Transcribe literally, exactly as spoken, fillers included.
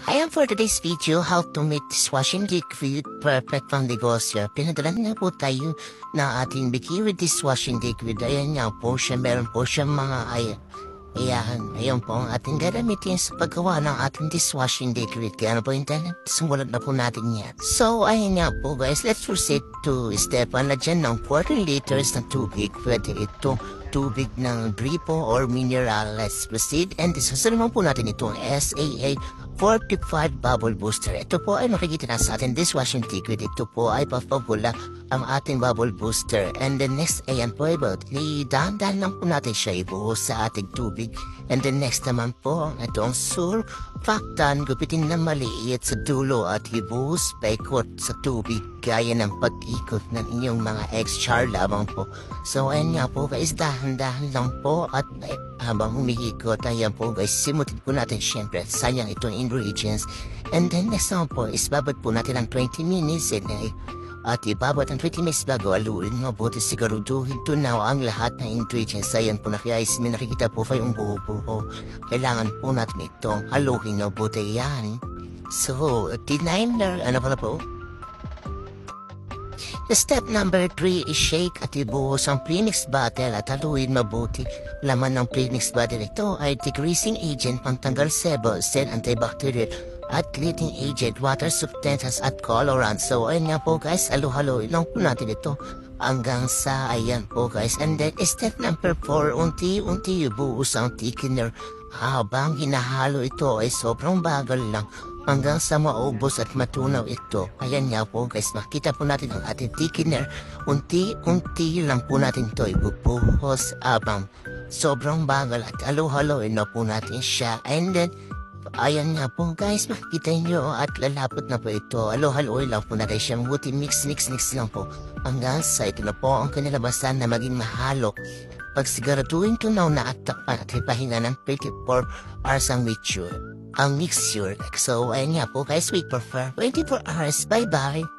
Ayan for today's video, how to make Diswashing Liquid Perfect pangnegosyo. Pinadalan nga po tayo na ating biki with Diswashing Liquid. Ayan nga po siya, meron po siya mga ay ayan, ayan po ang ating gagamitin sa paggawa ng ating dishwashing liquid. Kaya ano po yung talent? Sumulat na po natin yan. So, ayan nga po guys, let's proceed to step one. Lagyan ng forty liters ng tubig. Pwede ito tubig ng gripo or mineral. Let's proceed. And susunod po natin itong S A A forty-five bubble booster. Ito po ay makikita na sa ating dishwashing liquid. Ito po ay papabula ang ating bubble booster. And the next, ayan po, about dahan-dahan lang po natin siya ibuhos sa ating tubig. And the next naman po, itong surfactant, gupitin na maliit sa dulo at ibuhos paikot sa tubig gaya ng pag-ikot ng inyong mga ex-char lamang po. So, ayan nga po guys, dahan-dahan lang po at eh, habang humihikot, ayan po guys, simutin po natin syempre sayang itong ingredients. And then next naman po is babad po natin ang twenty minutes and eh, at ibabad ang twenty minutes bago aluin. Mabuti siguraduhin to now ang lahat ng ingredients. Ayan po na kaya is may nakikita po pa yung buo-buo. Kailangan po natin itong haluin. Mabuti yan. So, tininer, ano pala po? Step number three is shake at ibuhos ang premix bottle at haluin mabuti. Laman ng premix bottle ito ay degreasing agent, pantanggal sebo, cell antibacterial at cleaning agent, water substances at colorant. So ayun nga po guys, halo-halo lang po natin ito hanggang sa ayan po guys. And then step number four, unti-unti ibuhos ang thickener. Habang hinahalo ito ay sobrang bagal lang hanggang sa maubos at matunaw ito. Ayan nga po guys, makita po natin ang ating thickener. Unti-unti lang po natin ito ibubuhos abang sobrang bagal at halo-haloin na po natin siya. And then, ayan nga po guys, makikita nyo at lalapot na po ito. Halo-haloin lang po natin siya. Mabuti mix-mix-mix lang po hanggang sa ito na po ang kanilabasan na maging mahalo. Pagsiguraduhin ko na na at takpan at ipahinga ng twenty-four hours ang mixture. Ang mixture. So, ayan nga po guys, we prefer twenty-four hours. Bye-bye!